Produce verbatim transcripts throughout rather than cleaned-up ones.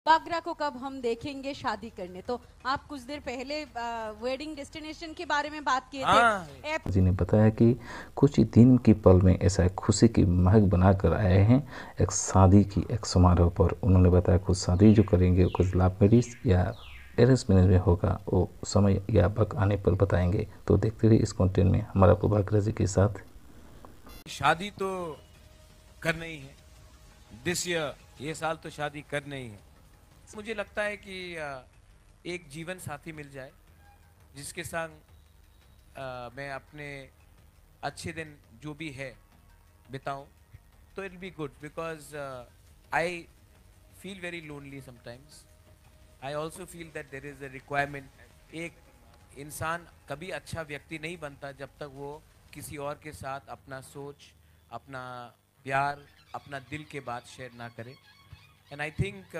बागरा को कब हम देखेंगे शादी करने? तो आप कुछ देर पहले वेडिंग डेस्टिनेशन के बारे में बात किए थे। जी ने बताया कि कुछ ही दिन की पल में ऐसा एक खुशी की महक बनाकर आए हैं एक शादी की एक समारोह पर। उन्होंने बताया कुछ शादी जो करेंगे कुछ लव मैरिज या अरेंज मैरिज में होगा, वो समय या वक्त आने पर बताएंगे। तो देखते रहिए इस कंटेंट में हमारा प्रभाकर जी के साथ। शादी तो करना ही है, दिस ईयर ये साल तो शादी करना ही है। मुझे लगता है कि एक जीवन साथी मिल जाए जिसके संग मैं अपने अच्छे दिन जो भी है बिताऊं, तो it be good because I feel very lonely sometimes. I also feel that there is a requirement. एक इंसान कभी अच्छा व्यक्ति नहीं बनता जब तक वो किसी और के साथ अपना सोच, अपना प्यार, अपना दिल के बात शेयर ना करे। एंड आई थिंक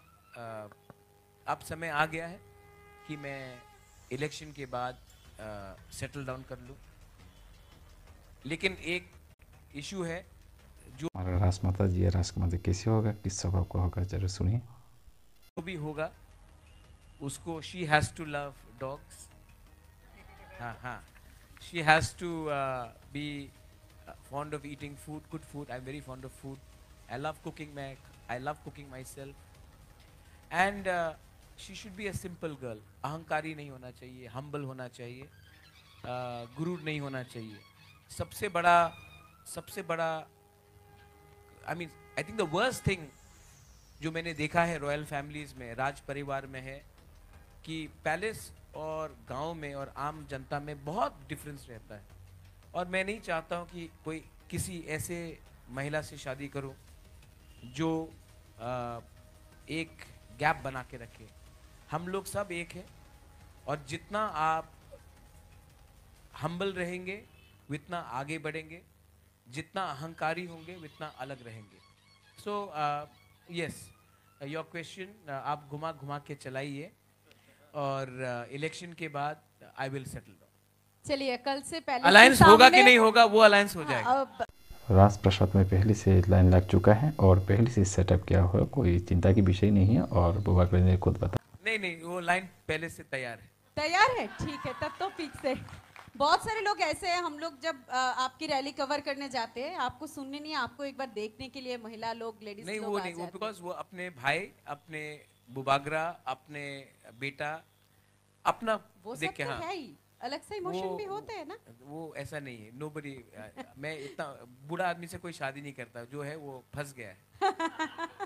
अब समय आ गया है कि मैं इलेक्शन के बाद सेटल डाउन कर लूं। लेकिन एक इशू है जो हमारा राजमाता जी या राजकुमार जी कैसे होगा, किस स्वभाव का होगा, जरूर सुनिए। जो भी होगा उसको she has to love dogs. हाँ हाँ, she has to be fond of eating food, good food. I'm very fond of food. I love cooking. Mac. I love cooking myself. And uh, she should be a simple girl. अहंकारी नहीं होना चाहिए, humble होना चाहिए, गुरूर नहीं होना चाहिए। सबसे बड़ा सबसे बड़ा I mean I think the worst thing जो मैंने देखा है रॉयल फैमिलीज में, राज परिवार में, है कि पैलेस और गांव में और आम जनता में बहुत डिफरेंस रहता है। और मैं नहीं चाहता हूं कि कोई किसी ऐसे महिला से शादी करो जो आ, एक गैप बना के रखे। हम लोग सब एक हैं और जितना आप हम्बल रहेंगे उतना आगे बढ़ेंगे, जितना अहंकारी होंगे उतना अलग रहेंगे। सो यस, योर क्वेश्चन आप घुमा घुमा के चलाइए और इलेक्शन uh, के बाद आई विल सेटल डाउन। चलिए, कल से पहले अलायंस होगा कि नहीं होगा वो अलायंस हो जाएगा। राज प्रसाद में पहले से लाइन लग चुका है और पहले से सेटअप किया हुआ, कोई चिंता की विषय नहीं है। और प्रभाकर ने खुद बता नहीं नहीं, वो लाइन पहले से तैयार है। तैयार है, ठीक है, तब तो फिक्स है। बहुत सारे लोग ऐसे हैं, हम लोग जब आ, आपकी रैली कवर करने जाते हैं, आपको सुनने नहीं, आपको एक बार देखने के लिए महिला लोग, लेडीज नहीं, लोग वो नहीं, वो बिकॉज वो अपने भाई, अपने बुबागरा, अपने बेटा, अपना वो देख के। तो हाँ, है ही, अलग से इमोशन भी होते हैं ना। वो ऐसा नहीं है, नोबडी। मैं इतना बूढ़ा आदमी से कोई शादी नहीं करता, जो है वो फंस गया है।